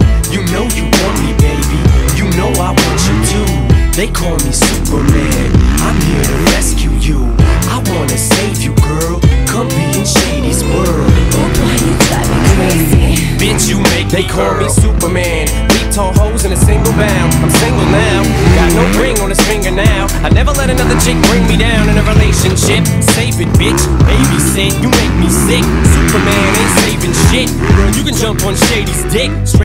You know you want me, baby. You know I want you too. They call me Superman. I'm here to rescue you. I wanna save you, girl. Come be in Shady's world. Oh boy, you drive me crazy. Bitch, you make They call me Superman. Leap tall hoes in a single bound. I'm single now. Got no ring on his finger now. I never let another chick bring me down in a relationship. Save it, bitch. Babysit. You make me sick. Superman ain't saving shit. Girl, you can jump on Shady's dick.